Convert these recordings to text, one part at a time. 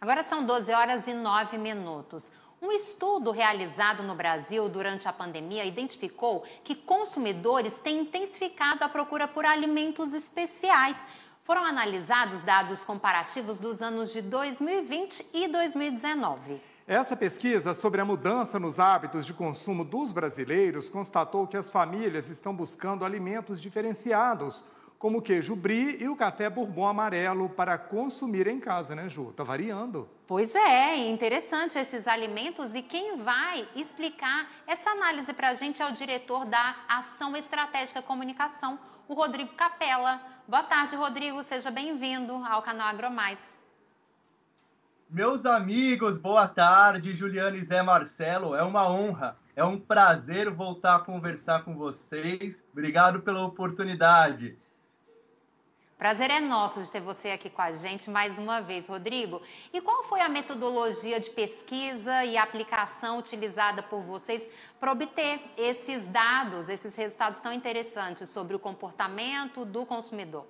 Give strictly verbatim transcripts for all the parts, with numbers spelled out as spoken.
Agora são doze horas e nove minutos. Um estudo realizado no Brasil durante a pandemia identificou que consumidores têm intensificado a procura por alimentos especiais. Foram analisados dados comparativos dos anos de dois mil e vinte e dois mil e dezenove. Essa pesquisa sobre a mudança nos hábitos de consumo dos brasileiros constatou que as famílias estão buscando alimentos diferenciados, como o queijo brie e o café bourbon amarelo, para consumir em casa, né, Ju? Tá variando. Pois é, interessante esses alimentos, e quem vai explicar essa análise para a gente é o diretor da Ação Estratégica Comunicação, o Rodrigo Capella. Boa tarde, Rodrigo, seja bem-vindo ao canal AgroMais. Meus amigos, boa tarde, Juliana e Zé Marcelo, é uma honra, é um prazer voltar a conversar com vocês, obrigado pela oportunidade. Prazer é nosso de ter você aqui com a gente mais uma vez, Rodrigo. E qual foi a metodologia de pesquisa e aplicação utilizada por vocês para obter esses dados, esses resultados tão interessantes sobre o comportamento do consumidor?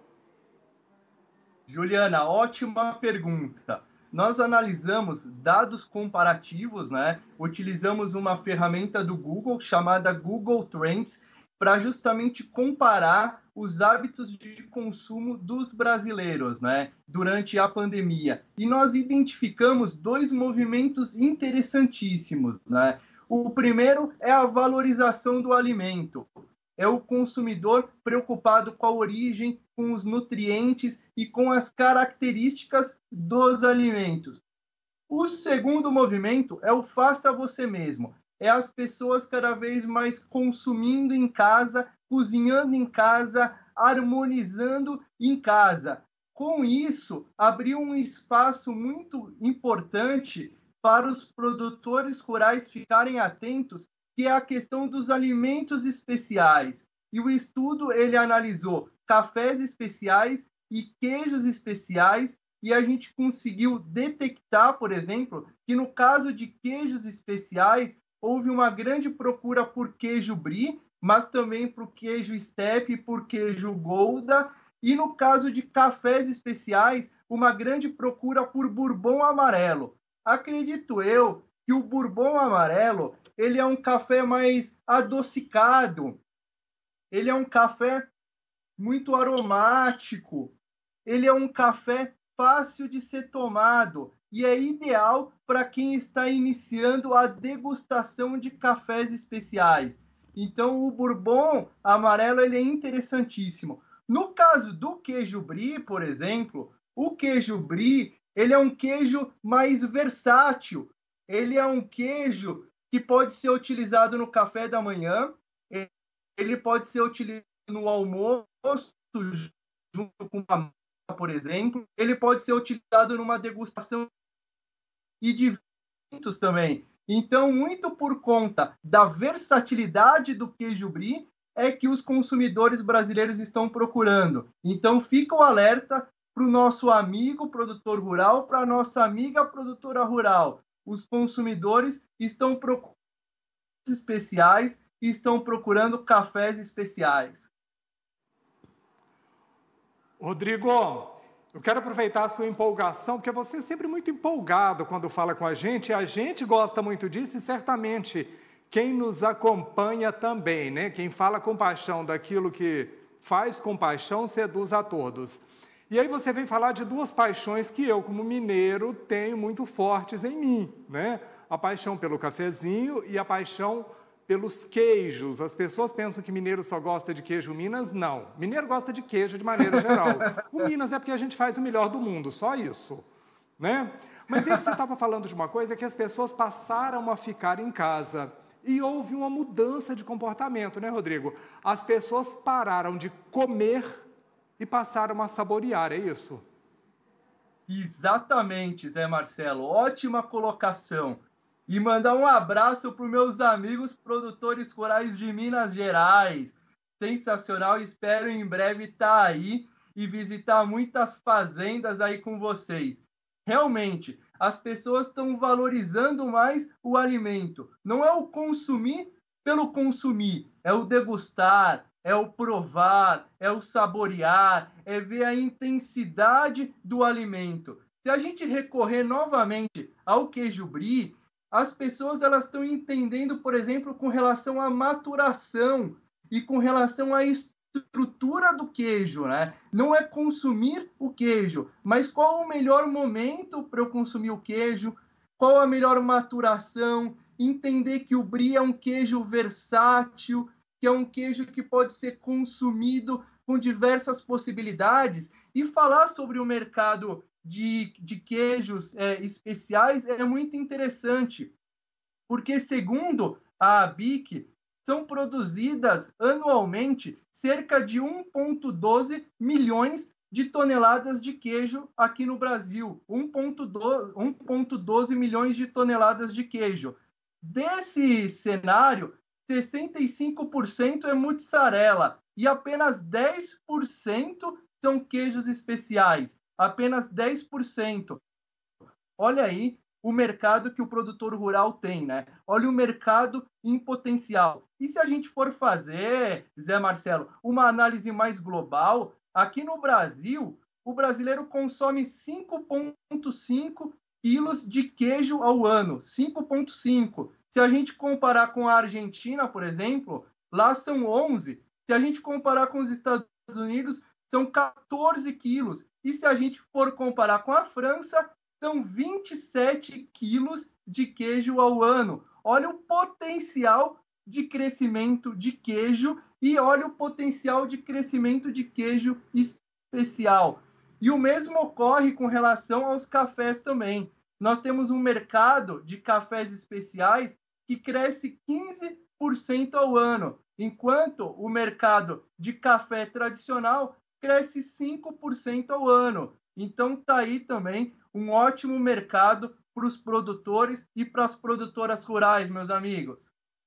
Juliana, ótima pergunta. Nós analisamos dados comparativos, né? Utilizamos uma ferramenta do Google chamada Google Trends para justamente comparar os hábitos de consumo dos brasileiros, né, durante a pandemia. E nós identificamos dois movimentos interessantíssimos, né? O primeiro é a valorização do alimento. É o consumidor preocupado com a origem, com os nutrientes e com as características dos alimentos. O segundo movimento é o faça você mesmo. É as pessoas cada vez mais consumindo em casa, cozinhando em casa, harmonizando em casa. Com isso, abriu um espaço muito importante para os produtores rurais ficarem atentos, que é a questão dos alimentos especiais. E o estudo ele analisou cafés especiais e queijos especiais, e a gente conseguiu detectar, por exemplo, que no caso de queijos especiais, houve uma grande procura por queijo brie, mas também por queijo steppe e por queijo gouda. E no caso de cafés especiais, uma grande procura por bourbon amarelo. Acredito eu que o bourbon amarelo ele é um café mais adocicado, ele é um café muito aromático, ele é um café fácil de ser tomado e é ideal para quem está iniciando a degustação de cafés especiais. Então, o bourbon amarelo ele é interessantíssimo. No caso do queijo brie, por exemplo, o queijo brie ele é um queijo mais versátil. Ele é um queijo que pode ser utilizado no café da manhã, ele pode ser utilizado no almoço, junto com a massa, por exemplo, ele pode ser utilizado numa degustação e de vinhos também. Então, muito por conta da versatilidade do queijo brie, é que os consumidores brasileiros estão procurando. Então, fica o alerta para o nosso amigo produtor rural, para a nossa amiga produtora rural. Os consumidores estão procurando especiais e estão procurando cafés especiais. Rodrigo, eu quero aproveitar a sua empolgação, porque você é sempre muito empolgado quando fala com a gente, a gente gosta muito disso e certamente quem nos acompanha também, né? Quem fala com paixão daquilo que faz com paixão seduz a todos. E aí você vem falar de duas paixões que eu, como mineiro, tenho muito fortes em mim, né? A paixão pelo cafezinho e a paixão pelos queijos. As pessoas pensam que mineiro só gosta de queijo Minas. Não. Mineiro gosta de queijo de maneira geral. O Minas é porque a gente faz o melhor do mundo, só isso, né? Mas aí você estava falando de uma coisa que as pessoas passaram a ficar em casa e houve uma mudança de comportamento, né, Rodrigo? As pessoas pararam de comer e passaram a saborear, é isso? Exatamente, Zé Marcelo. Ótima colocação. E mandar um abraço para os meus amigos produtores rurais de Minas Gerais. Sensacional, espero em breve estar aí e visitar muitas fazendas aí com vocês. Realmente, as pessoas estão valorizando mais o alimento. Não é o consumir pelo consumir, é o degustar, é o provar, é o saborear, é ver a intensidade do alimento. Se a gente recorrer novamente ao queijo brie, as pessoas elas estão entendendo, por exemplo, com relação à maturação e com relação à estrutura do queijo, né? Não é consumir o queijo, mas qual o melhor momento para eu consumir o queijo, qual a melhor maturação, entender que o brie é um queijo versátil, que é um queijo que pode ser consumido com diversas possibilidades, e falar sobre o mercado de, de queijos é, especiais é muito interessante, porque, segundo a ABIC, são produzidas anualmente cerca de um vírgula doze milhões de toneladas de queijo aqui no Brasil. um vírgula doze milhões de toneladas de queijo. Desse cenário, sessenta e cinco por cento é mussarela e apenas dez por cento são queijos especiais. Apenas dez por cento. Olha aí o mercado que o produtor rural tem, né? Olha o mercado em potencial. E se a gente for fazer, Zé Marcelo, uma análise mais global, aqui no Brasil, o brasileiro consome cinco vírgula cinco quilos de queijo ao ano. cinco vírgula cinco. Se a gente comparar com a Argentina, por exemplo, lá são onze. Se a gente comparar com os Estados Unidos, são quatorze quilos. E se a gente for comparar com a França, são vinte e sete quilos de queijo ao ano. Olha o potencial de crescimento de queijo e olha o potencial de crescimento de queijo especial. E o mesmo ocorre com relação aos cafés também. Nós temos um mercado de cafés especiais que cresce quinze por cento ao ano, enquanto o mercado de café tradicional cresce cinco por cento ao ano. Então, está aí também um ótimo mercado para os produtores e para as produtoras rurais, meus amigos.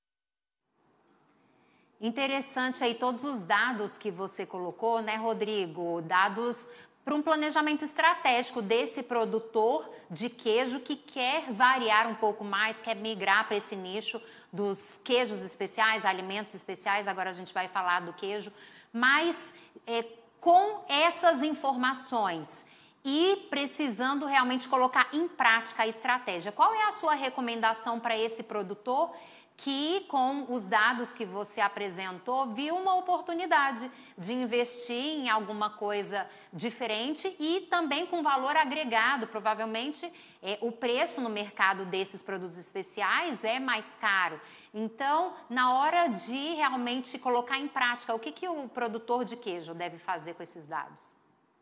Interessante aí todos os dados que você colocou, né, Rodrigo? Dados para um planejamento estratégico desse produtor de queijo que quer variar um pouco mais, quer migrar para esse nicho dos queijos especiais, alimentos especiais. Agora a gente vai falar do queijo, mas é, com essas informações e precisando realmente colocar em prática a estratégia, qual é a sua recomendação para esse produtor que, com os dados que você apresentou, viu uma oportunidade de investir em alguma coisa diferente e também com valor agregado? Provavelmente é, o preço no mercado desses produtos especiais é mais caro. Então, na hora de realmente colocar em prática, o que, que o produtor de queijo deve fazer com esses dados?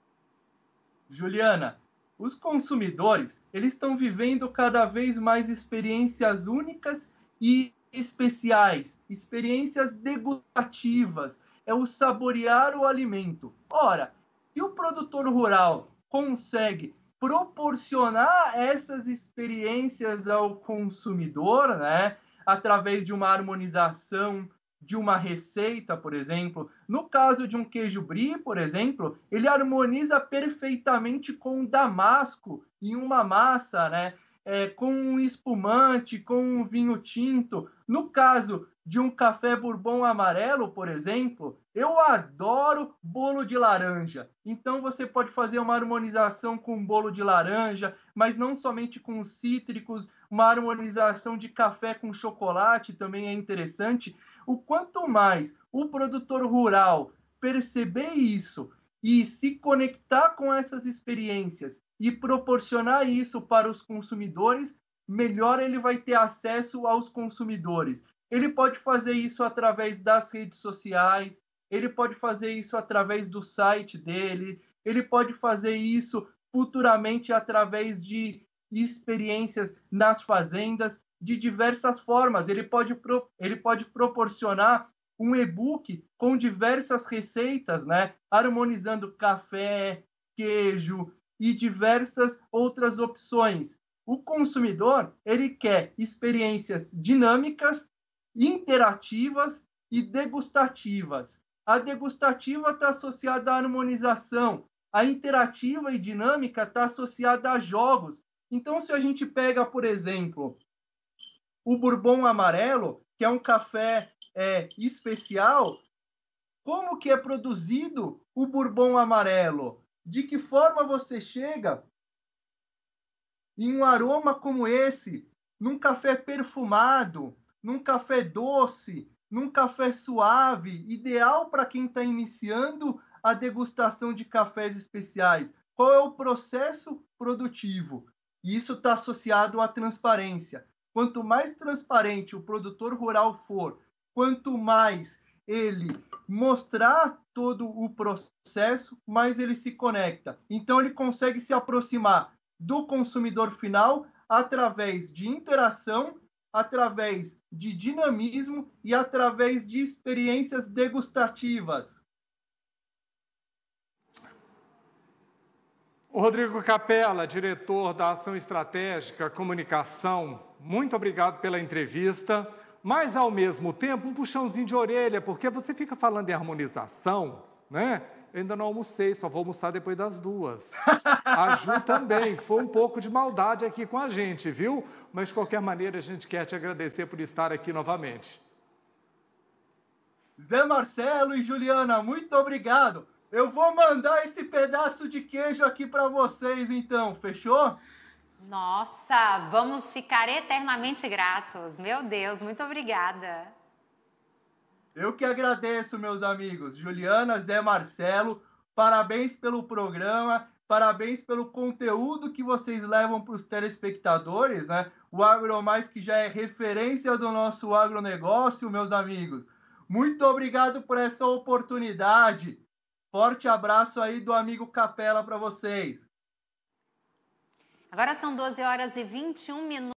Juliana, os consumidores eles estão vivendo cada vez mais experiências únicas e especiais, experiências degustativas, é o saborear o alimento. Ora, se o produtor rural consegue proporcionar essas experiências ao consumidor, né, através de uma harmonização de uma receita, por exemplo, no caso de um queijo brie, por exemplo, ele harmoniza perfeitamente com o damasco em uma massa, né? É, com um espumante, com um vinho tinto. No caso de um café bourbon amarelo, por exemplo, eu adoro bolo de laranja. Então você pode fazer uma harmonização com bolo de laranja, mas não somente com cítricos, uma harmonização de café com chocolate também é interessante. O quanto mais o produtor rural perceber isso e se conectar com essas experiências e proporcionar isso para os consumidores, melhor ele vai ter acesso aos consumidores. Ele pode fazer isso através das redes sociais, ele pode fazer isso através do site dele, ele pode fazer isso futuramente através de experiências nas fazendas, de diversas formas. Ele pode, ele pode proporcionar um e-book com diversas receitas, né? Harmonizando café, queijo e diversas outras opções. O consumidor, ele quer experiências dinâmicas, interativas e degustativas. A degustativa está associada à harmonização, a interativa e dinâmica está associada a jogos. Então, se a gente pega, por exemplo, o bourbon amarelo, que é um café é, especial, como que é produzido o bourbon amarelo? De que forma você chega E um aroma como esse, num café perfumado, num café doce, num café suave, ideal para quem está iniciando a degustação de cafés especiais. Qual é o processo produtivo? E isso está associado à transparência. Quanto mais transparente o produtor rural for, quanto mais ele mostrar todo o processo, mais ele se conecta. Então, ele consegue se aproximar do consumidor final através de interação, através de dinamismo e através de experiências degustativas. O Rodrigo Capella, diretor da Ação Estratégica Comunicação, muito obrigado pela entrevista, mas ao mesmo tempo um puxãozinho de orelha, porque você fica falando em harmonização, né? Eu ainda não almocei, só vou almoçar depois das duas. A Ju também, foi um pouco de maldade aqui com a gente, viu? Mas de qualquer maneira a gente quer te agradecer por estar aqui novamente. Zé Marcelo e Juliana, muito obrigado. Eu vou mandar esse pedaço de queijo aqui para vocês, então, fechou? Nossa, vamos ficar eternamente gratos. Meu Deus, muito obrigada. Eu que agradeço, meus amigos. Juliana, Zé Marcelo, parabéns pelo programa, parabéns pelo conteúdo que vocês levam para os telespectadores, né? O AgroMais, que já é referência do nosso agronegócio, meus amigos. Muito obrigado por essa oportunidade. Forte abraço aí do amigo Capella para vocês. Agora são doze horas e vinte e um minutos.